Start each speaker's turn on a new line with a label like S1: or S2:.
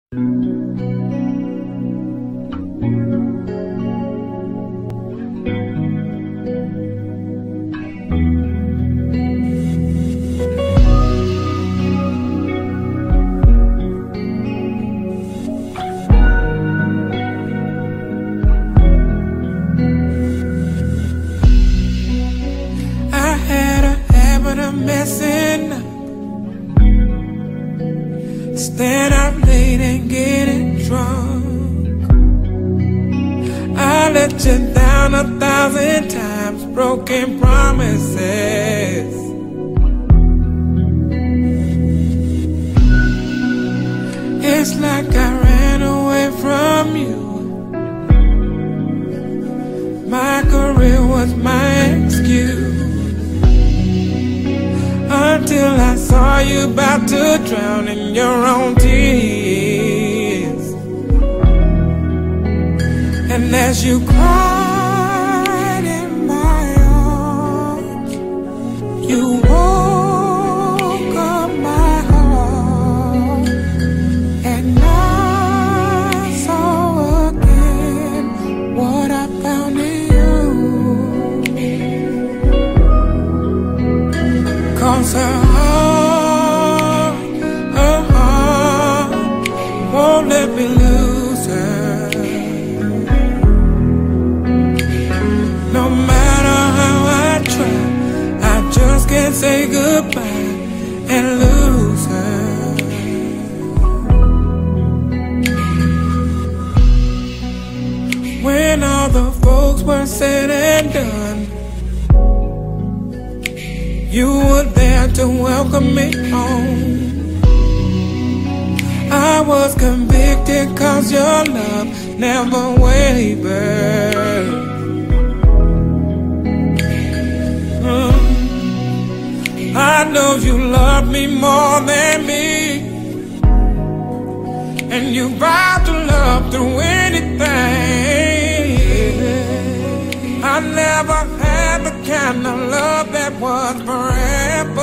S1: Messing up, staying out late and getting drunk. I let you down 1,000 times, broken promises. It's like I ran away from you. My career was my excuse, until I saw you about to drown in your own tears. And as you cried in my arms, you woke up my heart. And I saw again what I found in you. 'Cause her heart won't let me lose her. No matter how I try, I just can't say goodbye and lose her. When all the folks were said and done, you were there to welcome me home. I was convicted 'cause your love never wavered. I know you love me more than me, and you vowed to love through anything. I never had the kind of love that was forever.